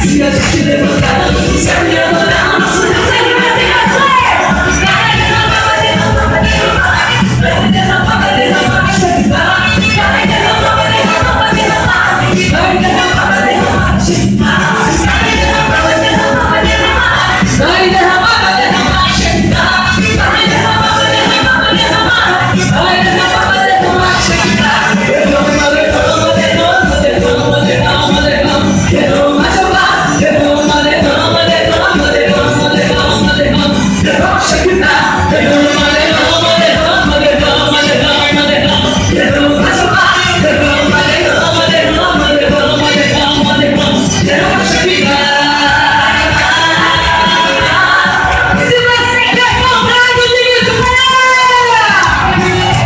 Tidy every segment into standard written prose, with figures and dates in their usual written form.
Se a gente levantar, o céu me adorar, nosso Deus é que vai derramar. Vai derramar, vai derramar, vai derramar. Vai derramar, vai derramar, vai derramar. Vai derramar, vai derramar, vai derramar. Vai derramar, vai derramar, vai derramar. Vai derramar, vai derramar, vai derramar. Vai derramar, vai derramar, vai derramar. Vai derramar, vai derramar, vai derramar. Vai derramar, vai derramar, vai derramar. Derrama, derrama, derrama, derrama, derrama, derrama. Derrama, Jeová. Derrama, derrama, derrama, derrama, derrama, derrama. Derrama, Shekinah. Derrama, derrama, derrama, derrama, derrama, derrama. Derrama, Jeová. Derrama, derrama, derrama, derrama, derrama, derrama. Derrama, Shekinah. Se você quer comprar, eu digo isso para ela.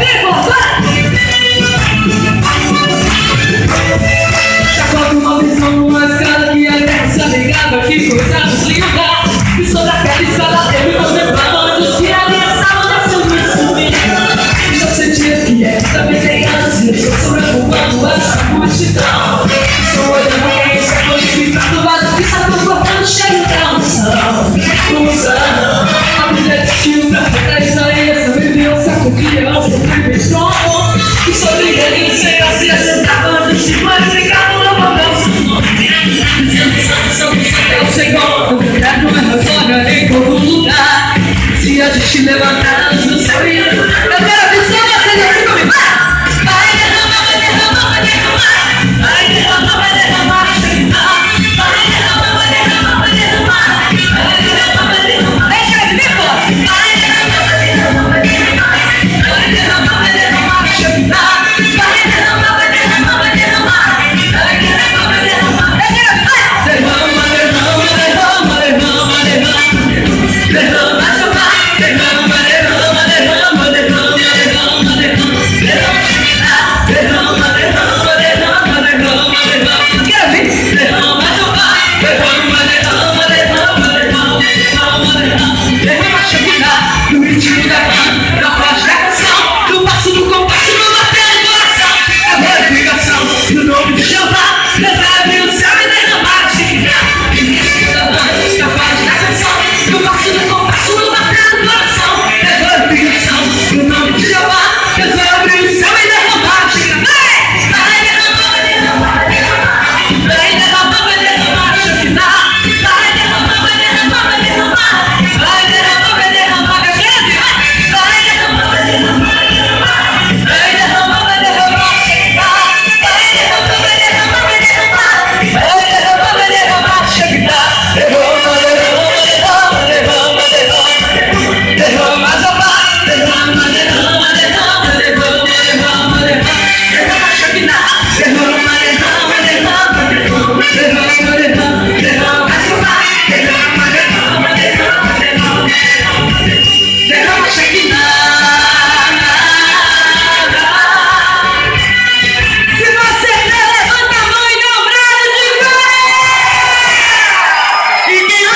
Chacota uma visão numa escala que a terra se alegava. Que coisa nos linda. E sobre aquela escala eu me contemplava. Onde os que ali estavam descendo e subindo. E eu sentia que é também tem antes. Eu estou sobrevoando essa multidão. Estou olhando quem está glorificado. Vaso que está transportando cheio da unção. A mulher de Silva, a Isaías também viu o saco de leão. Sobre o estômago. E sobre ele, Senhor, se assentava onde se glorificava no meu Senhor. Santo é o Senhor, o verdade não é glória em todo lugar. Se a gente levantar